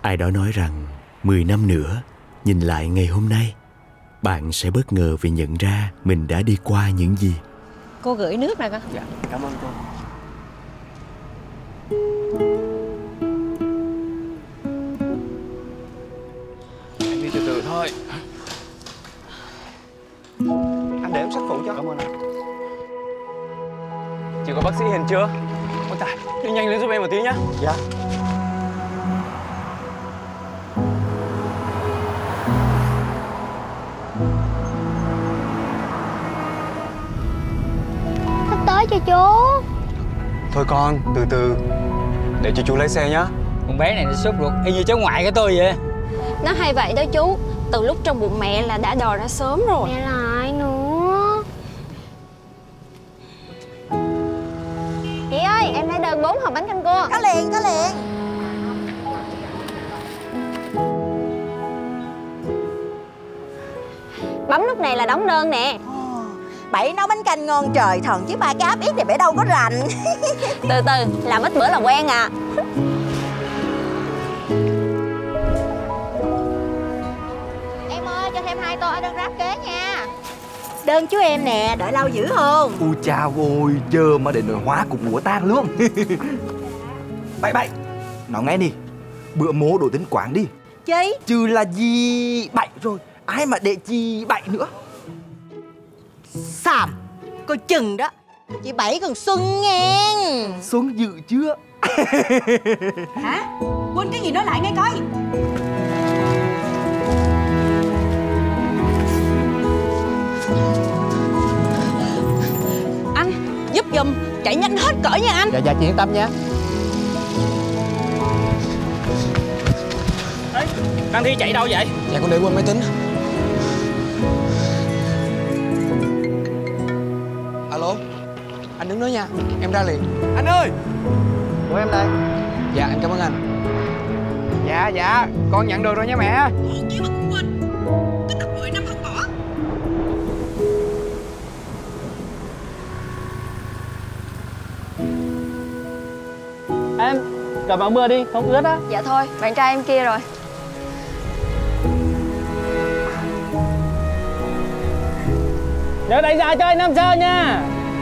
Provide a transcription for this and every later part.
Ai đó nói rằng 10 năm nữa, nhìn lại ngày hôm nay, bạn sẽ bất ngờ vì nhận ra mình đã đi qua những gì. Cô gửi nước nè con. Dạ, cảm ơn cô. Em đi từ từ thôi. Anh để em sách phụ cho. Cảm ơn anh. Chị có bác sĩ Hiền chưa? Ôi trời, đi nhanh lên giúp em một tí nhá. Dạ. Sắp tới cho chú. Thôi con, từ từ. Để cho chú lái xe nhá. Con bé này nó sốt ruột y như cháu ngoại của tôi vậy. Nó hay vậy đó chú. Từ lúc trong bụng mẹ là đã đòi ra sớm rồi. Mẹ lại nữa. Chị ơi, em đã đơn 4 hộp bánh canh cua. Có liền, có liền. Bấm nút này là đóng đơn nè. Bảy nấu bánh canh ngon trời thần chứ ba cái áp yết thì bể đâu có rành. Từ từ, làm ít bữa là quen à. Em ơi, cho thêm 2 tô ở đơn ráp kế nha. Đơn chú em nè, đợi lâu dữ không? Ui chào ôi, giờ mà để nồi hóa cục ngũa tan luôn. Bậy, nói nghe đi, bữa mố đổi tên quán đi. Chi? Chứ là gì bậy rồi, ai mà để chi bậy nữa. Xàm, coi chừng đó. Chị Bảy còn Xuân nghe. Xuân dự chưa? Hả? Quên cái gì nói lại nghe coi. Anh, giúp giùm, chạy nhanh hết cỡ nha anh. Dạ chị yên tâm nha. Ê, Đăng Thi chạy đâu vậy? Dạ con để quên máy tính. Alo, anh đứng đó nha, em ra liền. Anh ơi! Của em đây. Dạ anh cảm ơn anh. Dạ, con nhận được rồi nha mẹ. Em, cầm áo mưa đi, không ướt á. Dạ thôi, bạn trai em kia rồi. Nhớ đánh giá cho anh 5 sao nha.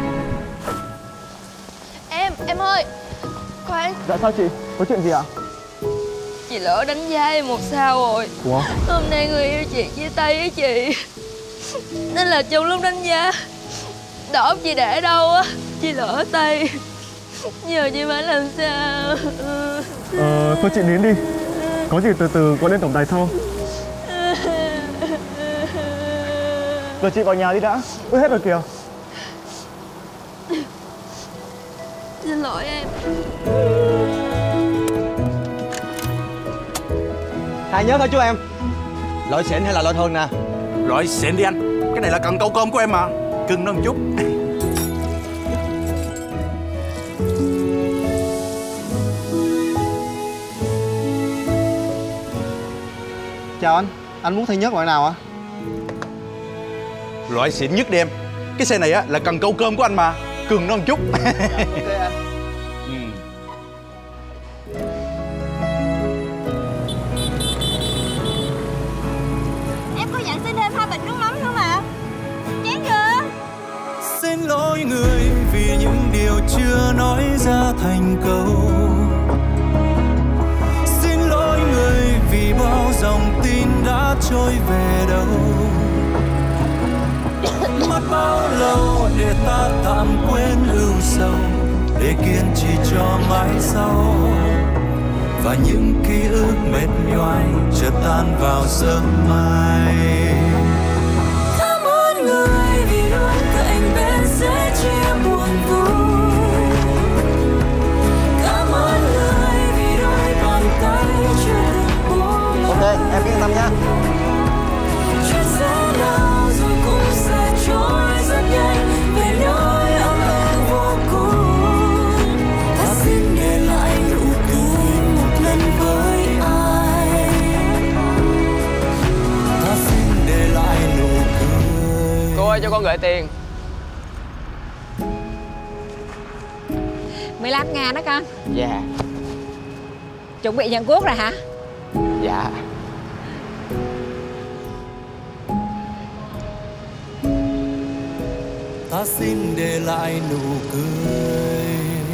Em ơi, khoan. Dạ sao chị, có chuyện gì ạ? Chị lỡ đánh giá em 1 sao rồi. Ủa? Hôm nay người yêu chị chia tay với chị, nên là trong lúc đánh giá đỏ chị để đâu á, chị lỡ tay. Giờ chị phải làm sao? Thôi chị nín đi. Có gì từ từ có lên tổng đài sau. Giờ chị vào nhà đi đã. Ướt hết rồi kìa. Xin lỗi em. Hai nhớ thôi chú em. Loại xịn hay là loại thường nè? Loại xịn đi anh. Cái này là cần câu cơm của em mà. Cưng nó một chút. Chào anh muốn thay nhất loại nào ạ? Loại xịn nhất đi em. Cái xe này á là cần câu cơm của anh mà. Cưng nó một chút. Ok anh. Em có dặn xin thêm 2 bịch nước mắm nữa mà. Chán chưa? Xin lỗi người vì những điều chưa nói ra thành câu. Xin lỗi người vì bao dòng tin đã trôi về đâu. Mất bao lâu để ta tạm quên ưu sầu, để kiên trì cho mãi sau. Và những ký ức mệt nhoài chợt tan vào sớm mai. Cảm ơn người vì luôn cạnh bên sẽ chia buồn vui. Cảm ơn người vì đôi bàn tay chưa từng buông. Ok, em yên tâm nhá. Chuyện sẽ đau rồi cũng sẽ trôi rất nhanh về nơi ấm êm vô cùng. Ta xin để lại nụ cười một lần với ai. Ta xin để lại nụ cười. Cô ơi cho con gửi tiền. 15.000 đó con. Dạ. Chuẩn bị nhận cuốc rồi hả? Dạ. Ta xin để lại nụ cười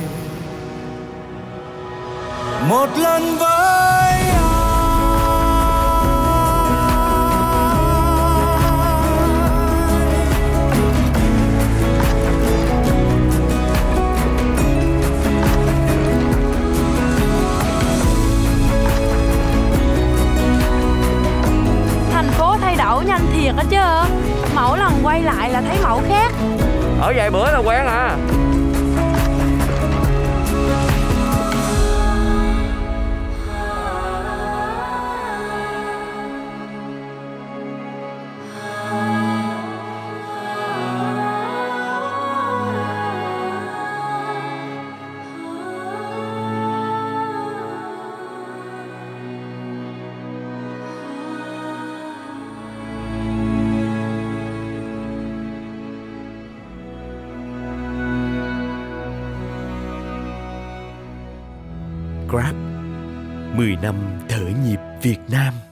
một lần với thành phố thay đổi nhanh thiệt á chứ. Mỗi lần quay lại là thấy mẫu khác. Ở vài bữa là quen à. Grab 10 năm thở nhịp Việt Nam.